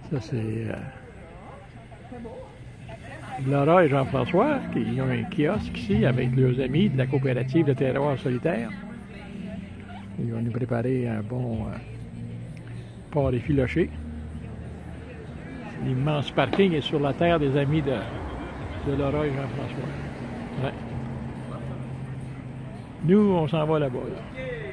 Ça, c'est Laura et Jean-François qui ont un kiosque ici avec leurs amis de la coopérative de terroir solitaire. Ils vont nous préparer un bon port effiloché. L'immense parking est sur la terre des amis de Laura et Jean-François. Ouais. Nous, on s'en va là-bas. Là.